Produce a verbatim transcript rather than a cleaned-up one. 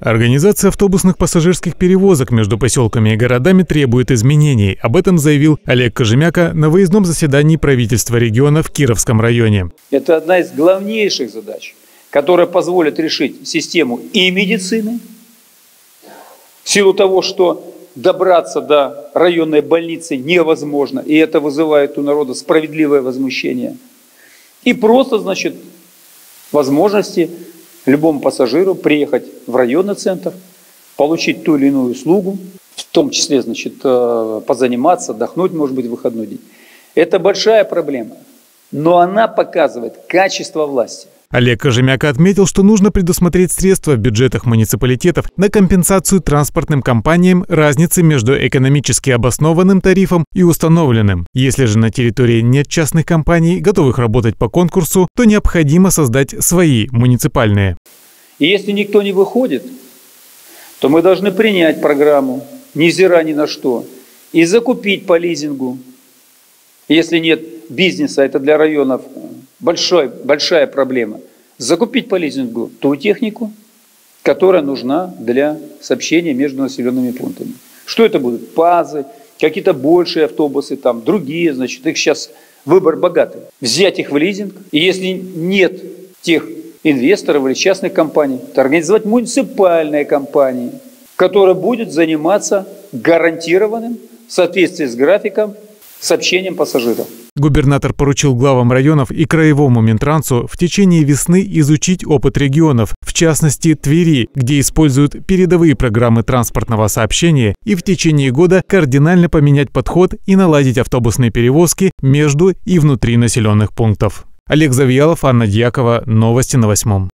Организация автобусных пассажирских перевозок между поселками и городами требует изменений. Об этом заявил Олег Кожемяка на выездном заседании правительства региона в Кировском районе. Это одна из главнейших задач, которая позволит решить систему и медицины, в силу того, что добраться до районной больницы невозможно, и это вызывает у народа справедливое возмущение. И просто, значит, возможности любому пассажиру приехать в районный центр, получить ту или иную услугу, в том числе, значит, позаниматься, отдохнуть, может быть, в выходной день. Это большая проблема, но она показывает качество власти. Олег Кожемяка отметил, что нужно предусмотреть средства в бюджетах муниципалитетов на компенсацию транспортным компаниям разницы между экономически обоснованным тарифом и установленным. Если же на территории нет частных компаний, готовых работать по конкурсу, то необходимо создать свои муниципальные. И если никто не выходит, то мы должны принять программу, невзирая ни на что, и закупить по лизингу. Если нет бизнеса, это для районов большой, большая проблема. Закупить по лизингу ту технику, которая нужна для сообщения между населенными пунктами. Что это будут? ПАЗы, какие-то большие автобусы, там другие, значит, их сейчас выбор богатый. Взять их в лизинг, и если нет тех инвесторов или частных компаний, то организовать муниципальные компании, которая будет заниматься гарантированным в соответствии с графиком сообщением пассажиров. Губернатор поручил главам районов и краевому Минтрансу в течение весны изучить опыт регионов, в частности Твери, где используют передовые программы транспортного сообщения, и в течение года кардинально поменять подход и наладить автобусные перевозки между и внутри населенных пунктов. Олег Завьялов, Анна Дьякова. Новости на восьмом.